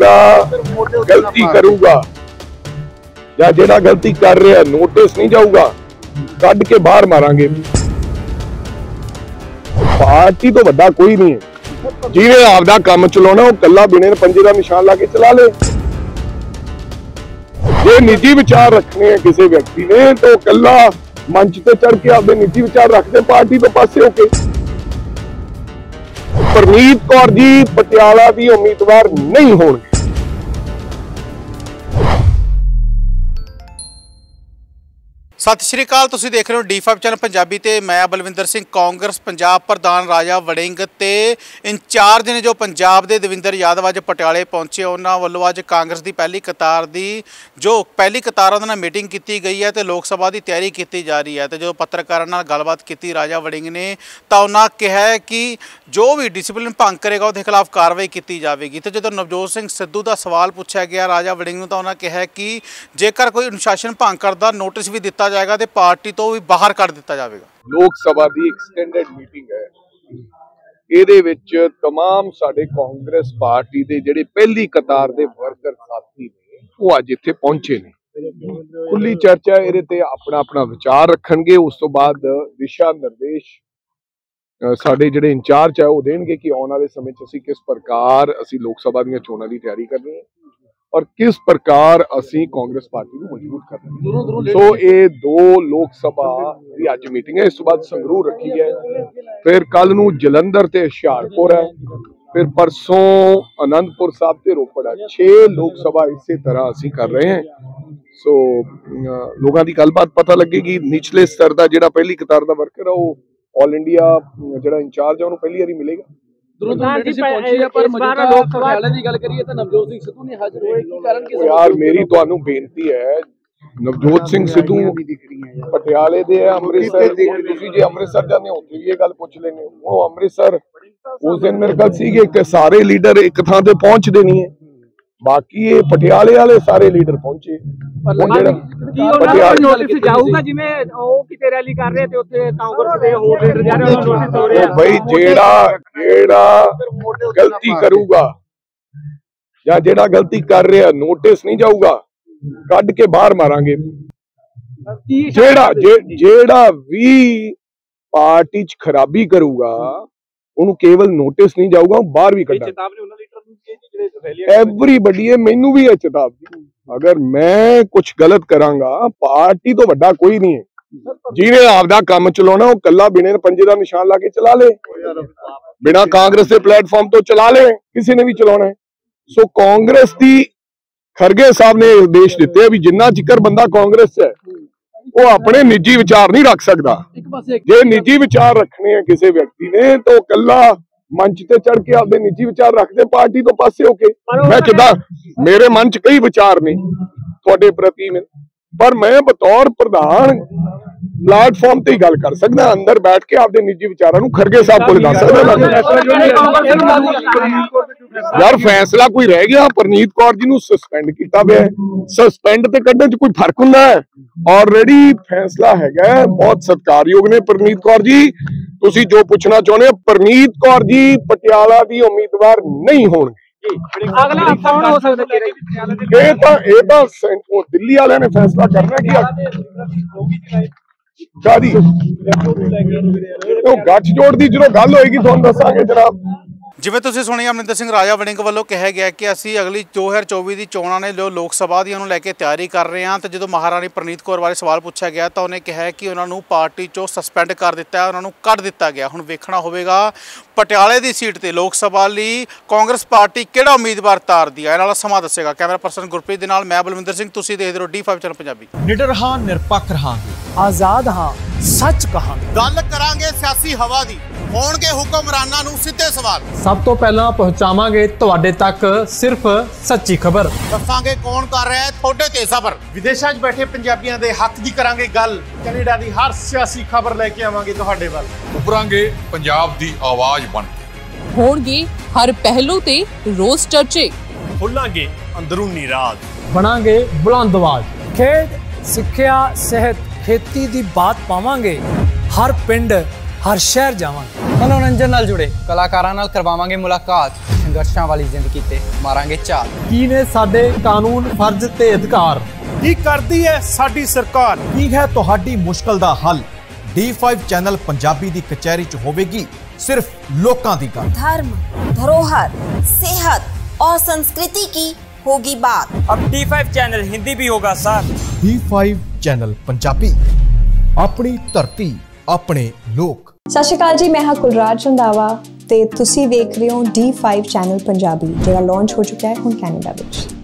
गलती करूगा या जेड़ा गलती कर रहा नोटिस नहीं जाऊगा कट के बाहर मारांगे। पार्टी तो वड्डा कोई नहीं है, जिन्हें आपदा काम चलाना वो कला बिने पंजे का निशान ला के चला ले। जे निजी विचार रखने हैं किसी व्यक्ति ने तो कला मंच पे चढ़ के आपके निजी विचार रखते पार्टी तो पासे होके। परनीत कौर जी पटियाला की उम्मीदवार नहीं होंगे। सत श्री अकाल, तुसीं देख रहे हो D5 चैनल पंजाबी ते मैं बलविंदर सिंह। कांग्रेस पंजाब प्रधान राजा वड़िंग ते इंचार्ज ने जो पंजाब के दविंदर यादव अज पटियाले पहुंचे, उन्होंने वालों अज कांग्रेस की पहली कतार की जो पहली कतार उन्होंने मीटिंग की गई है तो लोक सभा की तैयारी की जा रही है। तो जो पत्रकारों नाल गलबात की राजा वड़िंग ने तो उन्होंने कहा है कि जो भी डिसिपलिन भंग करेगा उसके खिलाफ कार्रवाई की जाएगी। तो जो नवजोत सिंह सिद्धू का सवाल पूछा गया राजा वड़िंग तो उन्होंने कहा कि जेकर कोई अनुशासन भंग करता नोटिस भी दिता जाएगा तो पार्टी तो भी बाहर कर दिता जाएगा। लोक सभा की एक्सटेंडेड मीटिंग है, ਇਹਦੇ ਵਿੱਚ तमाम साडे कांग्रेस पार्टी ਦੇ ਜਿਹੜੇ ਪਹਿਲੀ ਕਤਾਰ ਦੇ ਵਰਕਰ ਸਾਥੀ ਨੇ ਉਹ ਅੱਜ ਇੱਥੇ ਪਹੁੰਚੇ ਨੇ। ਖੁੱਲੀ ਚਰਚਾ ਇਹਦੇ ਤੇ ਆਪਣਾ ਆਪਣਾ ਵਿਚਾਰ ਰੱਖਣਗੇ। ਉਸ ਤੋਂ ਬਾਅਦ ਦਿਸ਼ਾ ਨਿਰਦੇਸ਼ ਸਾਡੇ ਜਿਹੜੇ ਇੰਚਾਰਜ ਹੈ ਉਹ ਦੇਣਗੇ ਕਿ ਆਉਣ ਵਾਲੇ ਸਮੇਂ 'ਚ ਅਸੀਂ ਕਿਸ ਪ੍ਰਕਾਰ ਅਸੀਂ ਲੋਕ ਸਭਾ ਦੀਆਂ ਚੋਣਾਂ ਦੀ ਤਿਆਰੀ ਕਰਨੀ ਹੈ और किस प्रकार असी कांग्रेस पार्टी को मजबूत करना। सो ये दो लोक सभा की अज मीटिंग है, इस तो बाद संगरूर रखी है, फिर कल नूं जलंधर ते हुशियारपुर है, फिर परसों आनंदपुर साहब ते रोपड़ है। 6 लोक सभा इसी तरह असी कर रहे हैं। सो लोगों की गलबात पता लगेगी। निचले स्तर का जिहड़ा पहली कतार का वर्कर है वो ऑल इंडिया जिहड़ा इंचार्ज है उन्होंने पहली बारी मिलेगा। यार मेरी तुहानू बेनती है, नवजोत सिंह सिद्धू पटियाले दे अमृतसर जे अमृतसर जाने उत्थे भी ये गल पुछ लेने। वो अमृतसर उस दिन मेरे ख्याल सी कि सारे लीडर एक थां ते पहुंचदे नहीं है, बाकी ये पटियाले वाले सारे लीडर पहुंचे। भाई जेड़ा गलती करूगा या जेड़ा गलती कर रहा नोटिस नहीं जाऊगा कट के बाहर मारांगे। जेड़ा भी पार्टी च खराबी करूगा उन्होंने केवल नोटिस नहीं जाऊगा, बाहर भी कटा। एवरीबडी है, मैनू भी है चेतावनी। अगर मैं कुछ गलत करांगा पार्टी तो वड्डा कोई नहीं है, जिन्हें आपदा काम चलाना वो कला बिने पंजे का निशान ला के चला ले, बिना कांग्रेस के प्लेटफॉर्म तो चला ले, किसी ने भी चलाना है। सो कांग्रेस की खरगे साहब ने निर्देश दिते भी जिन्ना चिकर बंदा कांग्रेस है वो अपने निजी विचार नहीं रख सकता। जे निजी विचार रखने हैं किसी व्यक्ति ने तो कला मंच पे चढ़ के आपके निजी विचार रखते पार्टी तो पासे होके। मैं किदा मेरे मन च कई विचार ने थोड़े प्रति में, पर मैं बतौर प्रधान प्लेटफॉर्म ते ही गल कर सकदा, अंदर बैठ के आपके निजी विचारों खरगे साहब को दस सकदा। यार फैसला कोई रह गया, परनीत कौर जी नूं सस्पेंड किया गया, सस्पेंड ते कड्ढण च कोई फर्क हुंदा है? ऑलरेडी फैसला हैगा, बहुत सत्कारयोग ने परनीत कौर जी। तुसी जो पूछना चाहते हो, परनीत कौर जी पटियाला की उम्मीदवार नहीं होंगे। दिल्ली वाले ने फैसला करना गठजोड़ की जो गल होएगी तुहानूं दसांगे जनाब। जिवें तुसीं सुणी अमरिंदर सिंह राजा वड़िंग वालों कहा गया कि असी अगली 2024 की चोणां ने जो लोक सभा दी लैके तैयारी कर रहे हैं। तो जो महाराणी परनीत कौर बारे सवाल पूछा गया तो उन्हें कहा कि उन्होंने पार्टी चो सस्पेंड कर दिता है, उन्होंने कट दिता गया। हुण वेखना होवेगा पटियाले की सीट ते लोक सभा लई कांग्रेस पार्टी किहड़ा उम्मीदवार तारदी है, इहनां दा समां दस्सेगा। कैमरा पर्सन गुरप्रीत दे नाल मैं बलविंदर सिंह, तुसीं देखदे रहो D5 चैनल पंजाबी। निडर हां, निरपक्ष रहांगे, आजाद हां, सच कहांगे, गल करांगे सियासी हवा दी, होणगे हुक्मरानां नूं सिद्धे सवाल। सब तो पहला पहुंचावांगे तुहाडे तक सिर्फ सच्ची खबर, दसांगे कौन कर रहा है थोड़े ते सफर। विदेशां 'च बैठे पंजाबियां दे हक दी करांगे गल, कनेडा दी हर सियासी खबर लेके आवांगे तुहाडे वल। उभरांगे पंजाब दी आवाज़ बन के, होणगे हर पहलू ते रोज चर्चे, खुलांगे अंदरूनी राज, बनांगे बुलंद आवाज। खेड, सिक्ख्या, सेहत, खेती दी बात पावांगे, हर पिंड हर शहर जावांगे। मनोरंजन नाल जुड़े कलाकारां नाल करवावांगे मुलाकात, ਸੰਘਰਸ਼ਾਂ ਵਾਲੀ ਜ਼ਿੰਦਗੀ ਤੇ ਮਾਰਾਂਗੇ ਝਾਲ। ਕੀ ਨੇ ਸਾਡੇ ਕਾਨੂੰਨ, ਫਰਜ਼ ਤੇ ਅਧਿਕਾਰ? ਕੀ ਕਰਦੀ ਹੈ ਸਾਡੀ ਸਰਕਾਰ? ਕੀ ਹੈ ਤੁਹਾਡੀ ਮੁਸ਼ਕਲ ਦਾ ਹੱਲ? D5 ਚੈਨਲ ਪੰਜਾਬੀ ਦੀ ਕਚਹਿਰੀ 'ਚ ਹੋਵੇਗੀ सिर्फ लोकां दी गल। धर्म, धरोहर, सेहत और संस्कृति की होगी बात। अब D5 चैनल हिंदी भी होगा सर। D5 चैनल पंजाबी, अपनी धरती अपने लोक। सत श्री अकाल जी, मैं हाँ कुलराज रंधावा ते तुसी देख रहे हो D5 चैनल पंजाबी, जिहड़ा लॉन्च हो चुका है हुण कैनेडा विच।